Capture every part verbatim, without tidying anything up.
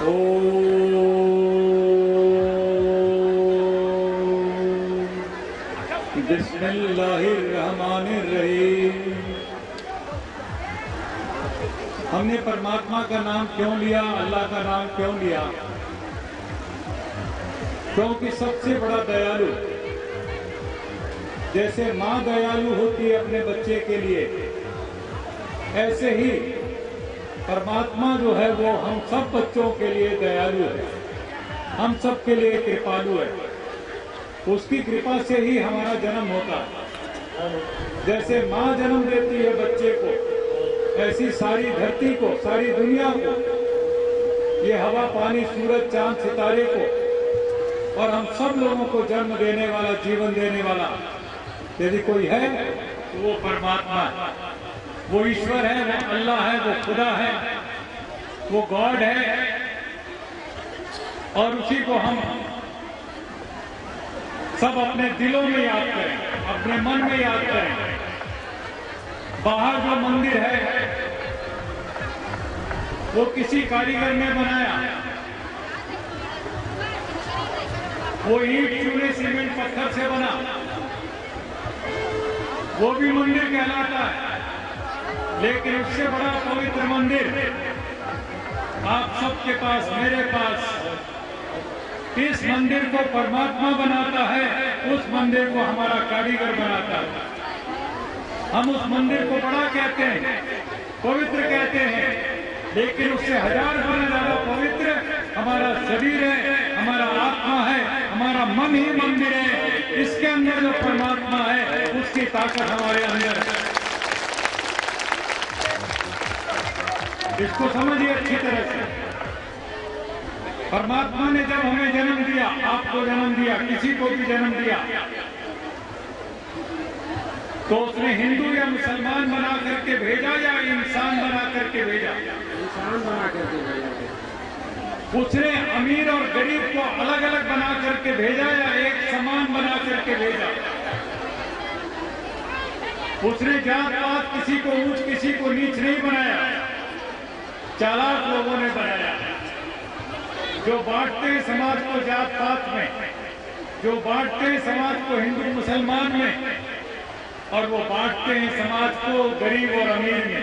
बिस्मिल्लाहिर्रहमानिर्रहीम। हमने परमात्मा का नाम क्यों लिया, अल्लाह का नाम क्यों लिया? क्योंकि सबसे बड़ा दयालु, जैसे माँ दयालु होती है अपने बच्चे के लिए, ऐसे ही परमात्मा जो है वो हम सब बच्चों के लिए दयालु है, हम सब के लिए कृपालु है। उसकी कृपा से ही हमारा जन्म होता है। जैसे माँ जन्म देती है बच्चे को, ऐसी सारी धरती को, सारी दुनिया को, ये हवा पानी सूरज चांद सितारे को और हम सब लोगों को जन्म देने वाला, जीवन देने वाला यदि कोई है तो वो परमात्मा है, वो ईश्वर है, वो अल्लाह है, वो खुदा है, वो गॉड है। और उसी को हम सब अपने दिलों में याद करें, अपने मन में याद करें। बाहर जो मंदिर है वो किसी कारीगर ने बनाया, वो ईंट चूने सीमेंट पत्थर से बना, वो भी मंदिर कहलाता है। लेकिन उससे बड़ा पवित्र मंदिर आप सबके पास, मेरे पास, इस मंदिर को परमात्मा बनाता है, उस मंदिर को हमारा कारीगर बनाता है। हम उस मंदिर को बड़ा कहते हैं, पवित्र कहते हैं, लेकिन उससे हजार गुना ज्यादा पवित्र हमारा शरीर है, हमारा आत्मा है, हमारा मन ही मंदिर है। इसके अंदर जो परमात्मा है उसकी ताकत हमारे अंदर है। इसको समझिए अच्छी तरह से। परमात्मा ने जब हमें जन्म दिया, आपको जन्म दिया, किसी को भी जन्म दिया, तो उसने हिंदू या मुसलमान बना करके भेजा या इंसान बना करके भेजा? इंसान बना करके भेजा। उसने अमीर और गरीब को अलग अलग बना करके भेजा या एक समान बना करके भेजा? उसने जात पात किसी को ऊंच किसी को नीच नहीं बनाया, चालाक लोगों ने बनाया, जो बांटते हैं समाज को जात पात में, जो बांटते हैं समाज को हिंदू मुसलमान में, और वो बांटते हैं समाज को गरीब और अमीर में।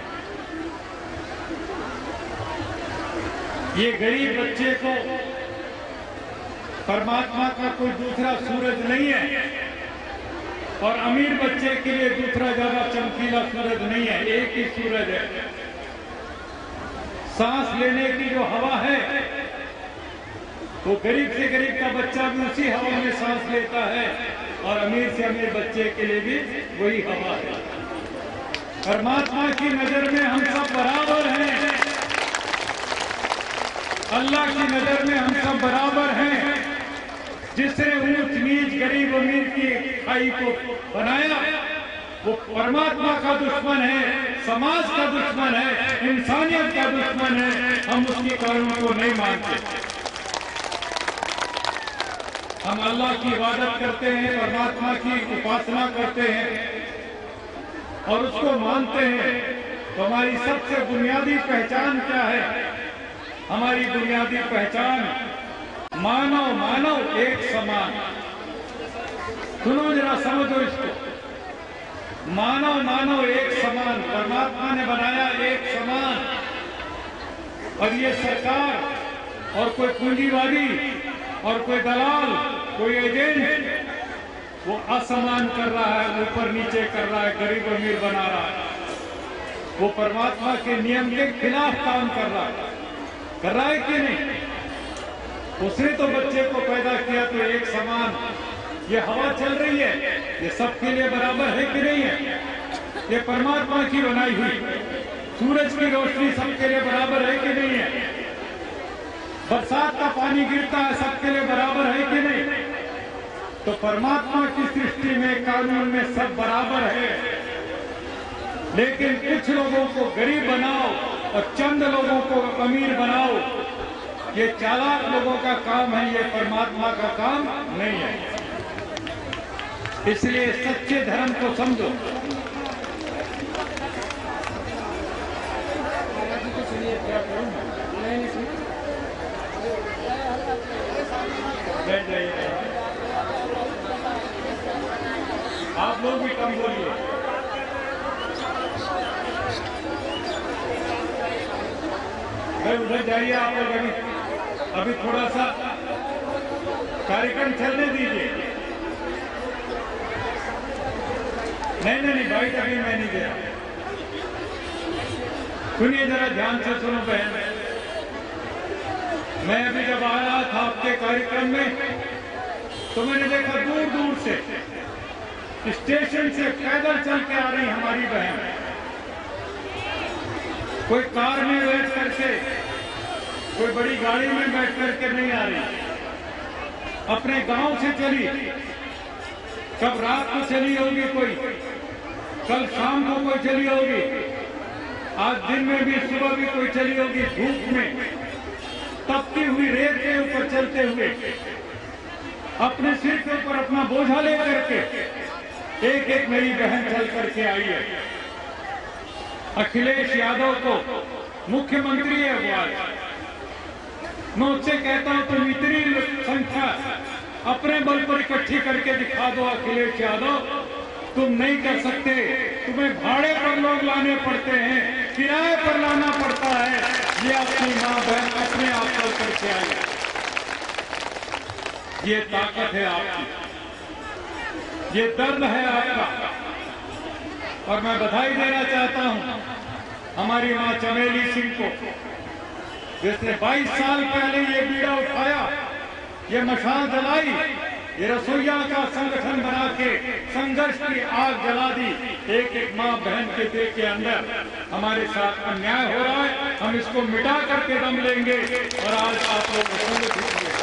ये गरीब बच्चे को परमात्मा का कोई दूसरा सूरज नहीं है, और अमीर बच्चे के लिए दूसरा ज्यादा चमकीला सूरज नहीं है, एक ही सूरज है। सांस लेने की जो हवा है वो गरीब से गरीब का बच्चा भी उसी हवा में सांस लेता है, और अमीर से अमीर बच्चे के लिए भी वही हवा है। परमात्मा की नजर में हम सब बराबर हैं, अल्लाह की नजर में हम सब बराबर हैं। जिसने ऊंच नीच गरीब अमीर की खाई को बनाया वो परमात्मा का दुश्मन है, समाज का दुश्मन है, इंसानियत का दुश्मन है। हम उसकी कानून को नहीं मानते। हम अल्लाह की इबादत करते हैं, परमात्मा की उपासना करते हैं और उसको मानते हैं। तो हमारी सबसे बुनियादी पहचान क्या है? हमारी बुनियादी पहचान मानव मानव एक समान। सुनो जरा, समझो इसको। मानव मानव एक समान, परमात्मा ने बनाया एक समान, और ये सरकार और कोई पूंजीवादी और कोई दलाल, कोई एजेंट वो असमान कर रहा है, ऊपर नीचे कर रहा है, गरीब अमीर बना रहा है। वो परमात्मा के नियम के खिलाफ काम कर रहा है, कर रहा है कि नहीं? उसने तो बच्चे को पैदा किया तो एक समान। ये हवा चल रही है, ये सबके लिए बराबर है कि नहीं है? ये परमात्मा की बनाई हुई। सूरज की रोशनी सबके लिए बराबर है कि नहीं है? बरसात का पानी गिरता है, सबके लिए बराबर है कि नहीं? तो परमात्मा की सृष्टि में, कानून में सब बराबर है। लेकिन कुछ लोगों को गरीब बनाओ और चंद लोगों को अमीर बनाओ, ये चालाक लोगों का काम है, ये परमात्मा का काम नहीं है। इसलिए सच्चे धर्म को समझो। भाई उधर जाइए आप लोग, अभी अभी थोड़ा सा कार्यक्रम चलने दीजिए। नहीं नहीं नहीं बाइट अभी मैं नहीं दे रहा। सुनिए जरा ध्यान से सुनो बहन, मैं अभी जब आ रहा था आपके कार्यक्रम में तो मैंने देखा दूर दूर से स्टेशन से पैदल चल के आ रही हमारी बहन, कोई कार में बैठ करके, कोई बड़ी गाड़ी में बैठ करके नहीं आ रही, अपने गांव से चली। कब रात को चली होगी कोई, कल शाम को कोई चली होगी, आज दिन में भी सुबह भी कोई चली होगी, धूप में तपती हुई रेत के ऊपर चलते हुए अपने सिर के ऊपर अपना बोझा लेकर के एक एक मेरी बहन चल करके आई है। अखिलेश यादव को मुख्यमंत्री है वो आज, मैं उससे कहता हूं तुम इतनी संख्या अपने बल पर इकट्ठी करके दिखा दो अखिलेश यादव, तुम नहीं कर सकते, तुम्हें भाड़े पर लोग लाने पड़ते हैं, किराए पर लाना पड़ता है, ये अपनी मां बहन अपने आप चल करके आई। ये ताकत है आपकी, ये दर्द है आपका। और मैं बधाई देना चाहता हूं हमारी मां चमेली सिंह को, जिसने बाईस साल पहले ये बीड़ा उठाया, ये मशाल जलाई, ये रसोइया का संगठन बना के संघर्ष की आग जला दी। एक एक मां बहन के दिल के अंदर हमारे साथ अन्याय हो रहा है, हम इसको मिटा करके दम लेंगे और आज आप लोग संगठित हुए।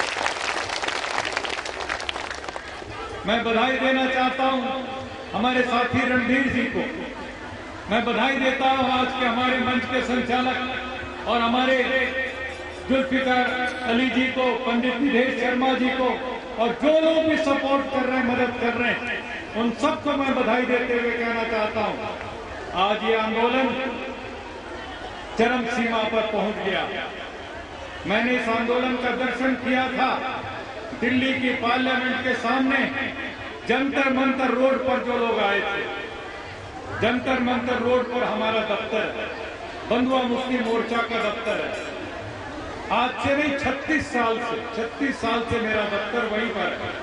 मैं बधाई देना चाहता हूं हमारे साथी रणधीर जी को, मैं बधाई देता हूं आज के हमारे मंच के संचालक और हमारे जुल्फिकार अली जी को, पंडित निधेश शर्मा जी को, और जो लोग भी सपोर्ट कर रहे हैं, मदद कर रहे हैं, उन सबको मैं बधाई देते हुए कहना चाहता हूं आज ये आंदोलन चरम सीमा पर पहुंच गया। मैंने इस आंदोलन का दर्शन किया था दिल्ली की पार्लियामेंट के सामने, जंतर मंतर रोड पर जो लोग आए थे, जंतर मंतर रोड पर हमारा दफ्तर है, बंधुआ मुस्लिम मोर्चा का दफ्तर है। आज से नहीं छत्तीस साल से छत्तीस साल से मेरा दफ्तर वहीं पर है।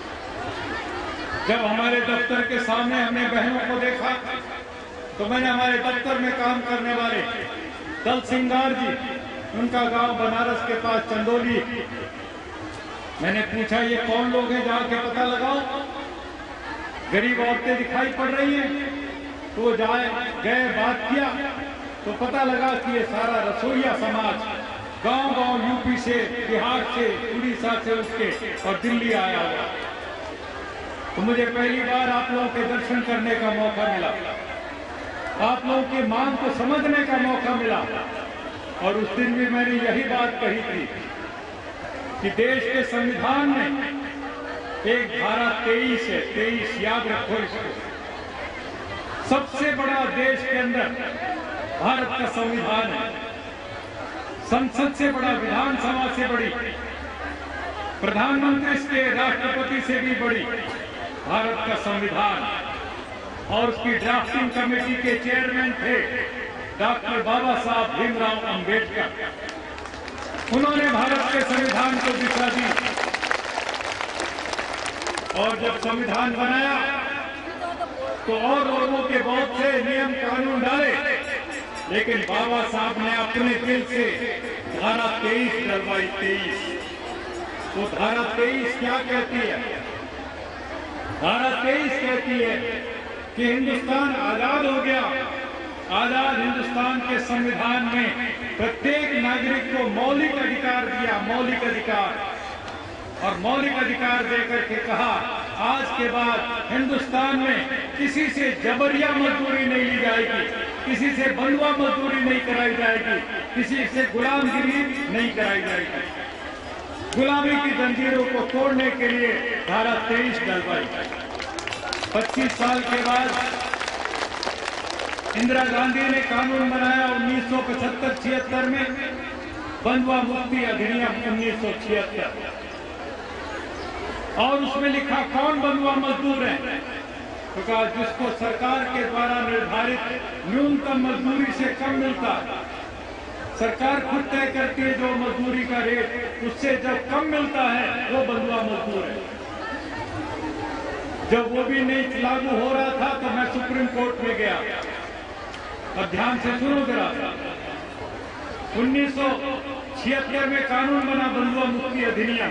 जब हमारे दफ्तर के सामने हमने बहनों को देखा तो मैंने हमारे दफ्तर में काम करने वाले दल सिंगार जी, उनका गांव बनारस के पास चंदोली, मैंने पूछा ये कौन लोग हैं, जाके पता लगाओ, गरीब औरतें दिखाई पड़ रही हैं। तो जाए गए बात किया तो पता लगा कि ये सारा रसोइया समाज गांव गांव यूपी से, बिहार से, उड़ीसा से उसके और दिल्ली आया हुआ। तो मुझे पहली बार आप लोगों के दर्शन करने का मौका मिला, आप लोगों की मांग को समझने का मौका मिला। और उस दिन भी मैंने यही बात कही थी कि देश के संविधान में एक धारा तेईस है, तेईस याद रखो इसको। सबसे बड़ा देश के अंदर भारत का संविधान है, संसद से बड़ा, विधानसभा से बड़ी, प्रधानमंत्री से, राष्ट्रपति से भी बड़ी भारत का संविधान। और उसकी ड्राफ्टिंग कमेटी के चेयरमैन थे डॉक्टर बाबा साहब भीमराव अंबेडकर। उन्होंने भारत के संविधान को दिशा दी और जब संविधान बनाया तो और लोगों के बहुत से नियम कानून डाले, लेकिन बाबा साहब ने अपने दिल से धारा तेईस डलवाई। तेईस वो धारा तेईस क्या कहती है? धारा तेईस कहती है कि हिंदुस्तान आजाद हो गया। आजाद हिंदुस्तान के संविधान में प्रत्येक नागरिक को मौलिक अधिकार दिया, मौलिक अधिकार, और मौलिक अधिकार देकर के कहा आज के बाद हिंदुस्तान में किसी से जबरिया मजदूरी नहीं ली जाएगी, किसी से बंधुआ मजदूरी नहीं कराई जाएगी, किसी से गुलामगिरी नहीं कराई जाएगी। गुलामी की जंजीरों को तोड़ने के लिए धारा तेईस डलवाई। पच्चीस साल के बाद इंदिरा गांधी ने कानून बनाया उन्नीस सौ पचहत्तर छिहत्तर में, बंधुआ मुक्ति अधिनियम उन्नीस सौ छिहत्तर, और उसमें लिखा कौन बंधुआ मजदूर है, तो कहा जिसको सरकार के द्वारा निर्धारित न्यूनतम मजदूरी से कम मिलता है, सरकार खुद तय करती है जो मजदूरी का रेट, उससे जब कम मिलता है वो बंधुआ मजदूर है। जब वो भी नहीं लागू हो रहा था तो मैं सुप्रीम कोर्ट में गया। अब ध्यान से सुनो जरा। उन्नीस सौ छिहत्तर में कानून बना बंधुआ मुक्ति अधिनियम।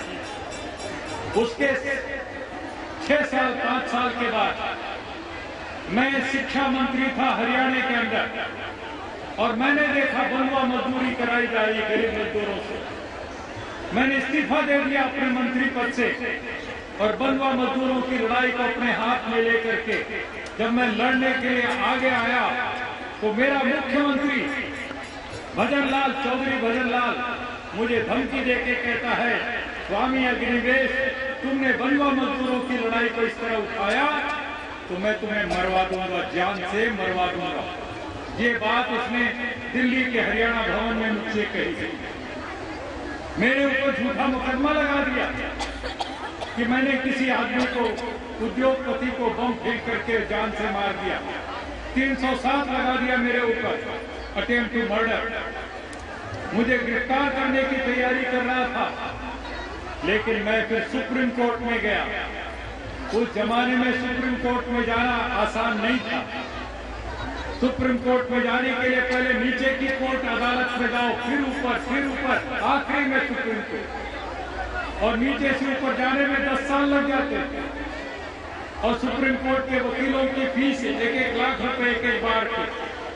उसके छह साल पांच साल के बाद मैं शिक्षा मंत्री था हरियाणा के अंदर, और मैंने देखा बंधुआ मजदूरी कराई जा रही गरीब मजदूरों से। मैंने इस्तीफा दे दिया अपने मंत्री पद से और बंधुआ मजदूरों की लड़ाई को अपने हाथ में लेकर के जब मैं लड़ने के लिए आगे आया तो मेरा मुख्यमंत्री भजन लाल चौधरी भजन लाल मुझे धमकी देके कहता है, स्वामी अग्निवेश, तुमने बंधुआ मजदूरों की लड़ाई को इस तरह उठाया तो मैं तुम्हें मरवा दूंगा, जान से मरवा दूंगा। ये बात उसने दिल्ली के हरियाणा भवन में मुझसे कही थी। मेरे ऊपर झूठा मुकदमा लगा दिया कि मैंने किसी आदमी को, उद्योगपति को बम फेंक करके जान से मार दिया। तीन सौ सात लगा दिया मेरे ऊपर, अटेम्प्ट टू मर्डर। मुझे गिरफ्तार करने की तैयारी कर रहा था, लेकिन मैं फिर सुप्रीम कोर्ट में गया। उस जमाने में सुप्रीम कोर्ट में जाना आसान नहीं था। सुप्रीम कोर्ट में जाने के लिए पहले नीचे की कोर्ट अदालत में जाओ, फिर ऊपर, फिर ऊपर, आखिरी में सुप्रीम कोर्ट, और नीचे से ऊपर जाने में दस साल लग जाते थे। और सुप्रीम कोर्ट के वकीलों की फीस एक एक लाख रुपए एक एक बार की।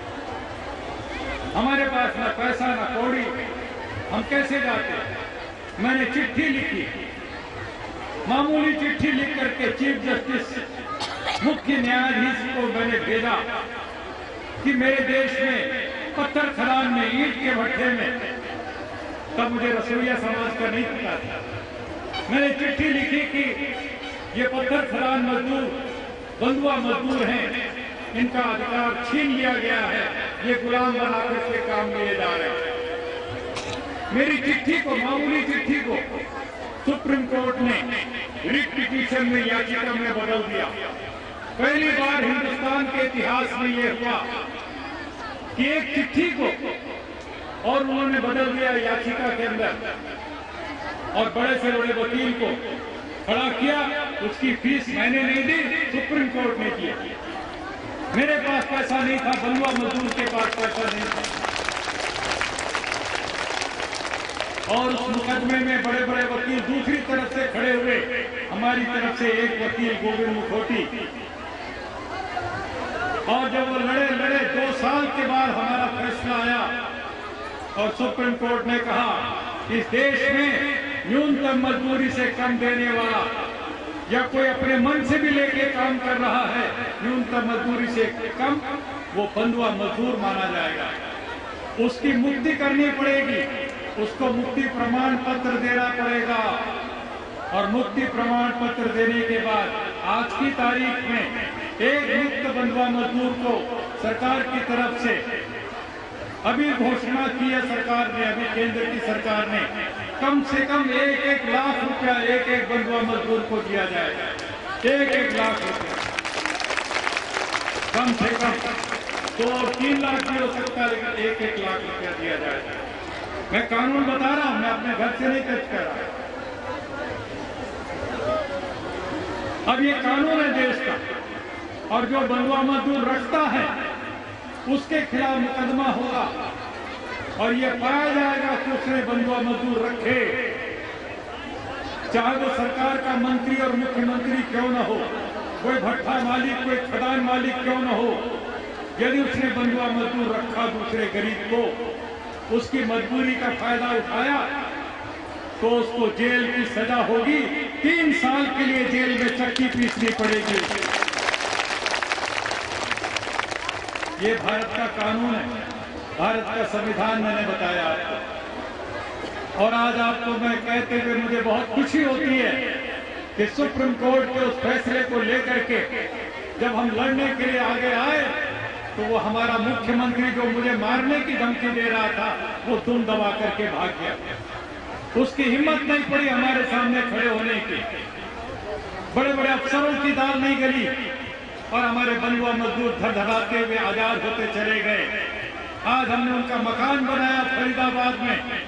हमारे पास ना पैसा ना कौड़ी, हम कैसे जाते? मैंने चिट्ठी लिखी, मामूली चिट्ठी लिख करके चीफ जस्टिस मुख्य न्यायाधीश को मैंने भेजा कि मेरे देश में पत्थर खदान में, ईंट के भट्ठे में, तब मुझे रसोईया समाज का नहीं पता था, मैंने चिट्ठी लिखी कि ये पत्थर खदान मजदूर बंधुआ मजदूर हैं, इनका अधिकार छीन लिया गया है, ये गुलाम बनाकर के काम लिए जा रहे हैं। मेरी चिट्ठी को, मामूली चिट्ठी को सुप्रीम कोर्ट ने रिट पिटीशन में, याचिका में बदल दिया। पहली बार हिंदुस्तान के इतिहास में यह हुआ कि एक चिट्ठी को और उन्होंने बदल दिया याचिका के अंदर, और बड़े से बड़े वकील को खड़ा किया। उसकी फीस मैंने नहीं दी, सुप्रीम कोर्ट ने किया। मेरे पास पैसा नहीं था, बंधुआ मजदूर के पास पैसा नहीं था। और उस मुकदमे में बड़े बड़े वकील दूसरी तरफ से खड़े हुए, हमारी तरफ से एक वकील गोविंद मुखोटी, और जब वो लड़े लड़े दो साल के बाद हमारा फैसला आया और सुप्रीम कोर्ट ने कहा इस देश में न्यूनतम मजदूरी से कम देने वाला या कोई अपने मन से भी लेके काम कर रहा है न्यूनतम मजदूरी से कम, वो बंधुआ मजदूर माना जाएगा। उसकी मुक्ति करनी पड़ेगी, उसको मुक्ति प्रमाण पत्र देना पड़ेगा, और मुक्ति प्रमाण पत्र देने के बाद आज की तारीख में एक मुक्त बंधुआ मजदूर को सरकार की तरफ से अभी घोषणा की है सरकार ने, अभी केंद्र की सरकार ने, कम से कम एक एक लाख रुपया एक एक बंधुआ मजदूर को दिया जाएगा। एक एक लाख रुपया कम से कम, तो और तीन लाख भी हो सकता है, लेकिन एक एक लाख रुपया दिया जाएगा। मैं कानून बता रहा हूं, मैं अपने घर से नहीं खर्च कर रहा। अब ये कानून है देश का, और जो बंधुआ मजदूर रखता है उसके खिलाफ मुकदमा होगा, और ये पाया जाएगा कि उसने बंधुआ मजदूर रखे, चाहे वो सरकार का मंत्री और मुख्यमंत्री क्यों न हो, कोई भट्ठा मालिक, कोई खदान मालिक क्यों न हो, यदि उसने बंधुआ मजदूर रखा दूसरे गरीब को, उसकी मजबूरी का फायदा उठाया, तो उसको जेल की सजा होगी, तीन साल के लिए जेल में चक्की पीसनी पड़ेगी। ये भारत का कानून है, भारत का संविधान मैंने बताया आपको। और आज आपको मैं कहते हुए मुझे बहुत खुशी होती है कि सुप्रीम कोर्ट के उस फैसले को लेकर के जब हम लड़ने के लिए आगे आए, तो वो हमारा मुख्यमंत्री जो मुझे मारने की धमकी दे रहा था, वो दुम दबा करके भाग गया। उसकी हिम्मत नहीं पड़ी हमारे सामने खड़े होने की। बड़े बड़े अफसरों की दाल नहीं गली, और हमारे बंधुआ मजदूर धड़धड़ाते हुए आजाद होते चले गए। आज हमने उनका मकान बनाया फरीदाबाद में।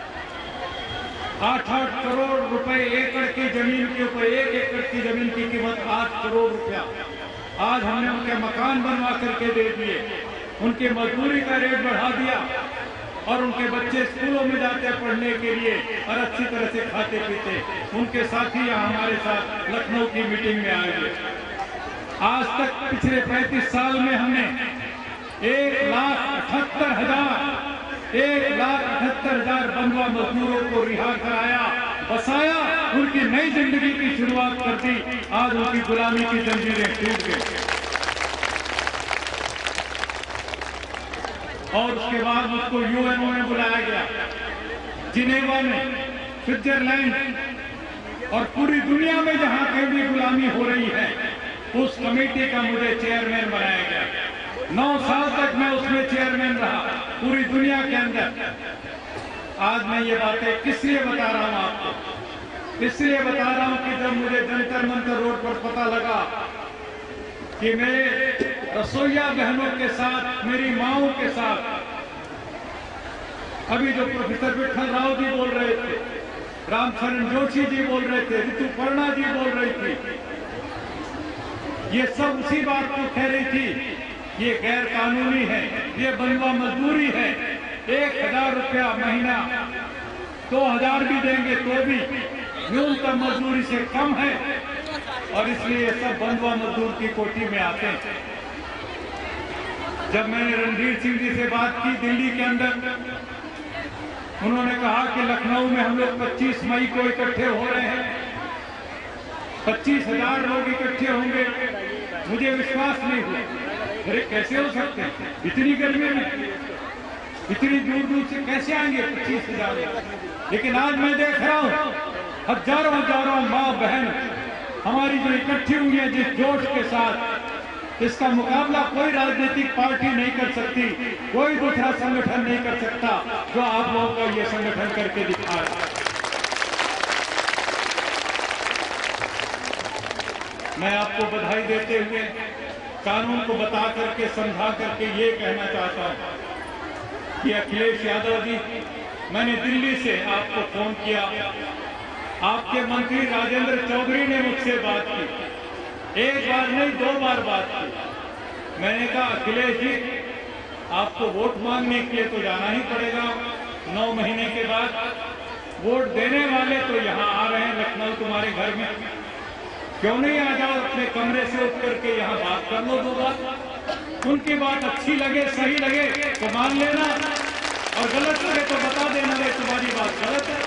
आठ आठ करोड़ रुपए एकड़ की जमीन के ऊपर, एक एकड़ की जमीन की कीमत आठ करोड़ रुपया। आज हमने उनके मकान बनवा करके दे दिए, उनकी मजदूरी का रेट बढ़ा दिया और उनके बच्चे स्कूलों में जाते पढ़ने के लिए और अच्छी तरह से खाते पीते। उनके साथी यहाँ हमारे साथ लखनऊ की मीटिंग में आए हुए। आज तक पिछले पैंतीस साल में हमने एक लाख अठहत्तर हजार एक लाख अठहत्तर हजार बंधुआ मजदूरों को रिहा कराया, बसाया, उनकी नई जिंदगी की शुरुआत कर दी। आज उनकी गुलामी की जंजीरें टूट गई और उसके बाद उसको यूएनओ में बुलाया गया, जिनेवा में, स्विट्जरलैंड और पूरी दुनिया में जहां कहीं भी गुलामी हो रही है, उस कमेटी का मुझे चेयरमैन बनाया गया। नौ साल तक मैं उसमें चेयरमैन रहा पूरी दुनिया के अंदर। आज मैं ये बातें किस लिए बता रहा हूं आपको? इसलिए बता रहा हूं कि जब मुझे जंतर मंतर रोड पर पता लगा कि मेरे रसोईया बहनों के साथ, मेरी माओं के साथ, अभी जो प्रोफेसर विठल राव जी बोल रहे थे, रामचरण जोशी जी बोल रहे थे, ऋतुपर्णा जी बोल रही थी, ये सब उसी बात को कह रही थी, ये गैर कानूनी है, ये बंधुआ मजदूरी है। एक हजार रुपया महीना, दो हजार भी देंगे तो भी न्यूनतम मजदूरी से कम है और इसलिए सब बंधुआ मजदूर की कोठी में आते हैं। जब मैंने रणधीर सिंह जी से बात की दिल्ली के अंदर, उन्होंने कहा कि लखनऊ में हम लोग पच्चीस मई को इकट्ठे हो रहे हैं, पच्चीस हजार लोग इकट्ठे होंगे। मुझे विश्वास नहीं हुआ, अरे कैसे हो सकते हैं इतनी गर्मी में, इतनी दूर दूर से कैसे आएंगे पच्चीस हजार। लेकिन आज मैं देख रहा हूं हजारों हजारों माँ बहन हमारी जो इकट्ठी हुई है जिस जोश के साथ, इसका मुकाबला कोई राजनीतिक पार्टी नहीं कर सकती, कोई दूसरा संगठन नहीं कर सकता जो आप लोगों का ये संगठन करके दिखा रहा है। मैं आपको बधाई देते हुए कानून को बता करके, समझा करके ये कहना चाहता हूं कि अखिलेश यादव जी, मैंने दिल्ली से आपको फोन किया, आपके मंत्री राजेंद्र चौधरी ने मुझसे बात की, एक बार नहीं दो बार बात की। मैंने कहा अखिलेश जी, आपको वोट मांगने के लिए तो जाना ही पड़ेगा, नौ महीने के बाद वोट देने वाले तो यहाँ आ रहे हैं लखनऊ तुम्हारे घर में, क्यों नहीं आ जाओ अपने कमरे से उठ करके यहाँ बात कर लो दो बात। उनकी बात अच्छी लगे, सही लगे तो मान लेना और गलत लगे तो बता देना भाई तुम्हारी बात गलत है।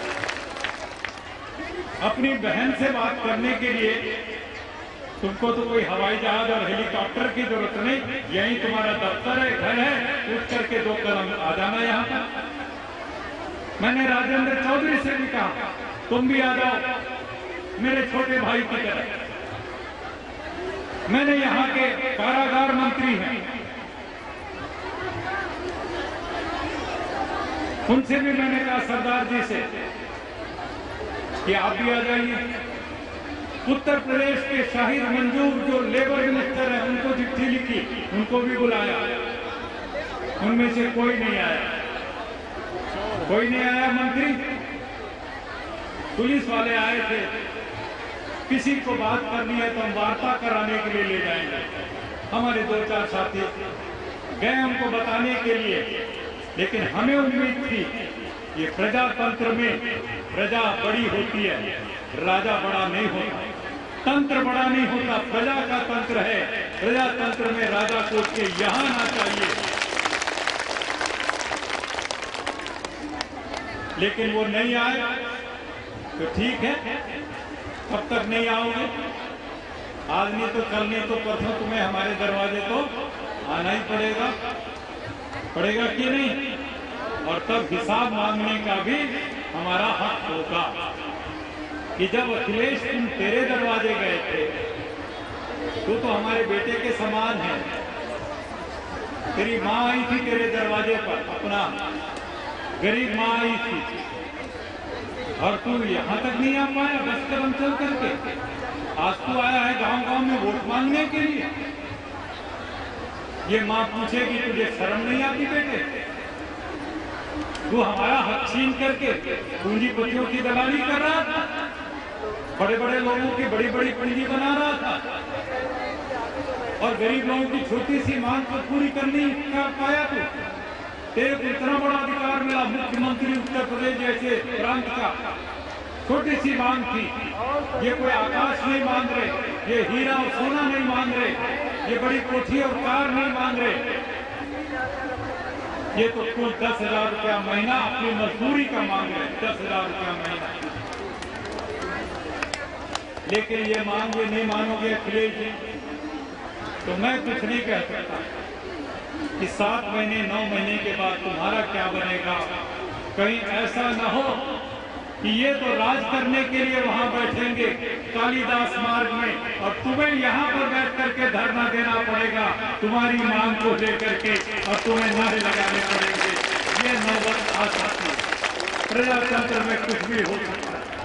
अपनी बहन से बात करने के लिए तुमको तो कोई हवाई जहाज और हेलीकॉप्टर की जरूरत नहीं, यही तुम्हारा दफ्तर है, घर है, उठ करके दो कदम आ जाना यहाँ पर। मैंने राजेंद्र चौधरी से भी कहा तुम भी आ जाओ मेरे छोटे भाई की तरह। मैंने यहाँ के कारागार मंत्री हैं, उनसे भी मैंने कहा सरदार जी से कि आप भी आ जाइए। उत्तर प्रदेश के शाहिद मंजूर जो लेबर मिनिस्टर है, उनको चिट्ठी लिखी, उनको भी बुलाया, उनमें से कोई नहीं आया, कोई नहीं आया। मंत्री, पुलिस वाले आए थे, किसी को बात करनी है तो हम वार्ता कराने के लिए ले जाएंगे। हमारे दो चार साथी गए हमको बताने के लिए, लेकिन हमें उम्मीद थी ये प्रजातंत्र में प्रजा बड़ी होती है, राजा बड़ा नहीं होता, तंत्र बड़ा नहीं होता, प्रजा का तंत्र है। प्रजातंत्र में राजा को के यहां आना चाहिए, लेकिन वो नहीं आए तो ठीक है, कब तक नहीं आओगे? आज नहीं तो कल नहीं तो परसों तुम्हें हमारे दरवाजे तो आना ही पड़ेगा, पड़ेगा कि नहीं? और तब हिसाब मांगने का भी हमारा हक होगा कि जब अखिलेश तुम तेरे दरवाजे गए थे, तो तो हमारे बेटे के समान है। तेरी माँ आई थी तेरे दरवाजे पर, अपना गरीब माँ आई थी, और तू यहां तक नहीं आ पाया दस कदम चल करके। आज तू आया है गांव गांव में वोट मांगने के लिए। ये माँ पूछेगी तुझे शर्म नहीं आती बेटे? तू हमारा हक छीन करके पूंजीपतियों की दलाली कर रहा था, बड़े बड़े लोगों की बड़ी बड़ी पूंजी बना रहा था, और गरीब लोगों की छोटी सी मांग को पूरी कर नहीं कर पाया तू। तेरे को इतना बड़ा अधिकार मिला, मुख्यमंत्री उत्तर प्रदेश जैसे प्रांत का, छोटी सी मांग थी। ये कोई आकाश नहीं मांग रहे, ये हीरा और सोना नहीं मांग रहे, ये बड़ी कोठी और कार नहीं मांग रहे, ये तो कुल दस हजार रुपया महीना अपनी मजदूरी का मांग रहे, दस हजार रुपया महीना। लेकिन ये मांग ये नहीं मानोगे अखिलेश जी, तो मैं कुछ नहीं कह सकता कि सात महीने नौ महीने के बाद तुम्हारा क्या बनेगा। कहीं ऐसा न हो कि ये तो राज करने के लिए वहां बैठेंगे कालिदास मार्ग में, और तुम्हें यहाँ पर बैठ करके धरना देना पड़ेगा तुम्हारी मांग को लेकर के, और तुम्हें नारे लगाने पड़ेंगे। ये नौबत आ सकती है। प्रजातंत्र में कुछ भी हो सकता है।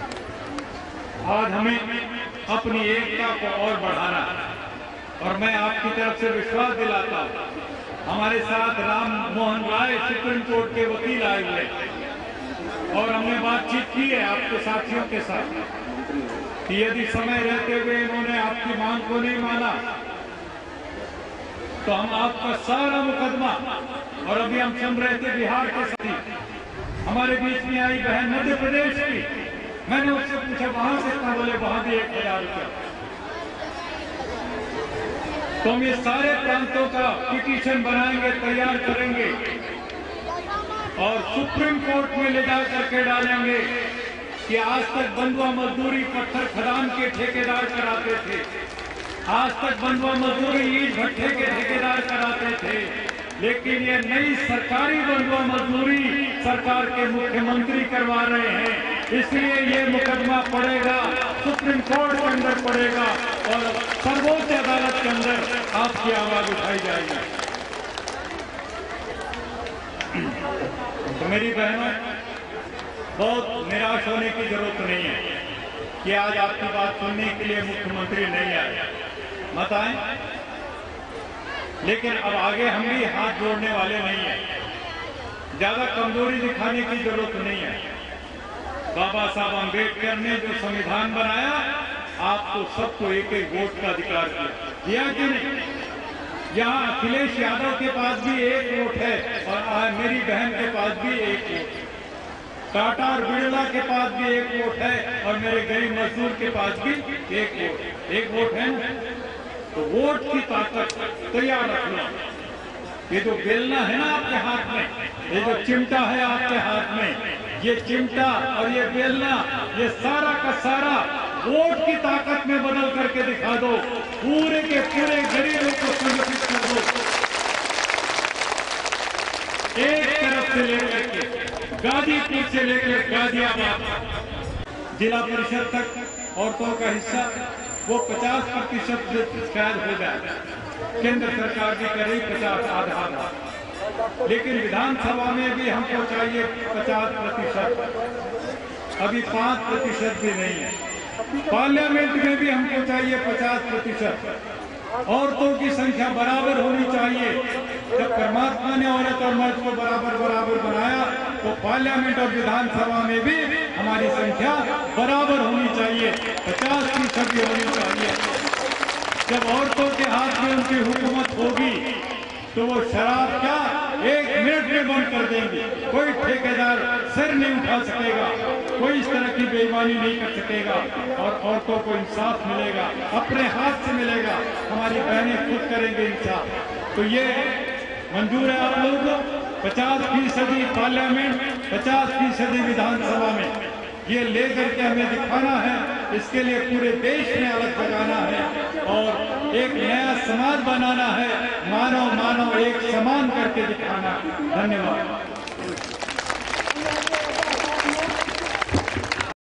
आज हमें अपनी एकता को और बढ़ाना है, और मैं आपकी तरफ से विश्वास दिलाता हूँ, हमारे साथ राम मोहन राय सुप्रीम कोर्ट के वकील आए हुए, और हमने बातचीत की है आपके साथियों के साथ कि यदि समय रहते हुए इन्होंने आपकी मांग को नहीं माना तो हम आपका सारा मुकदमा, और अभी हम सुन रहे थे बिहार के साथी, हमारे बीच में आई बहन मध्य प्रदेश की, मैंने उससे पूछा वहां से कहा, बोले वहां भी एक हजार रुपया। तो हम ये सारे प्रांतों का पिटीशन बनाएंगे, तैयार करेंगे, और सुप्रीम कोर्ट में ले जा करके डालेंगे कि आज तक बंधुआ मजदूरी पत्थर खदान के ठेकेदार कराते थे, आज तक बंधुआ मजदूरी ईंट भट्ठे के ठेकेदार कराते थे, लेकिन ये नई सरकारी बंधुआ मजदूरी सरकार के मुख्यमंत्री करवा रहे हैं। इसलिए ये मुकदमा पड़ेगा, सुप्रीम कोर्ट के अंदर पड़ेगा, और सर्वोच्च अदालत के अंदर आपकी आवाज उठाई जाएगी। तो मेरी बहनों, बहुत निराश होने की जरूरत नहीं है कि आज आपकी बात सुनने के लिए मुख्यमंत्री नहीं आए, मत आए, लेकिन अब आगे हम भी हाथ जोड़ने वाले नहीं हैं। ज्यादा कमजोरी दिखाने की जरूरत नहीं है। बाबा साहब अम्बेडकर ने जो संविधान बनाया, आपको सबको एक एक वोट का अधिकार दिया, दिया कि नहीं? यहाँ अखिलेश यादव के पास भी एक वोट है, और मेरी बहन के पास भी एक वोट है, टाटा और बिरला के पास भी एक वोट है, और मेरे गरीब मजदूर के पास भी एक वोट एक वोट है। तो वोट की ताकत तैयार रखना। ये जो बेलना है ना आपके हाथ में, ये जो चिमटा है आपके हाथ में, ये चिमटा और ये बेलना, ये सारा का सारा वोट की ताकत में बदल करके दिखा दो। पूरे के पूरे गरीबों को संगठित कर दो, एक तरफ से लेकर के गाजीपुर से लेकर गाजियाबाद जिला परिषद तक औरतों का हिस्सा वो पचास प्रतिशत शायद हो जाए, केंद्र सरकार की कर रही पचास आधा आधा, लेकिन विधानसभा में भी हमको चाहिए पचास प्रतिशत, अभी पांच प्रतिशत भी नहीं है। पार्लियामेंट में भी हमको चाहिए पचास प्रतिशत। औरतों की संख्या बराबर होनी चाहिए। जब परमात्मा ने औरत और मर्द को बराबर बराबर बनाया तो पार्लियामेंट और विधानसभा में भी हमारी संख्या बराबर होनी चाहिए, पचास फीसदी होनी चाहिए। जब औरतों के हाथ में उनकी हुकूमत होगी तो वो शराब क्या एक मिनट में बंद कर देंगे। कोई ठेकेदार सिर नहीं उठा सकेगा, कोई इस तरह की बेईमानी नहीं कर सकेगा, और औरतों को इंसाफ मिलेगा, अपने हाथ से मिलेगा। हमारी बहनें खुद करेंगे इंसाफ। तो ये मंजूर है आप लोगों को? पचास फीसदी पार्लियामेंट, पचास फीसदी विधानसभा में ये लेकर के हमें दिखाना है। इसके लिए पूरे देश में अलग जगाना है और एक नया समाज बनाना है, मानव मानव एक समान करके दिखाना। धन्यवाद।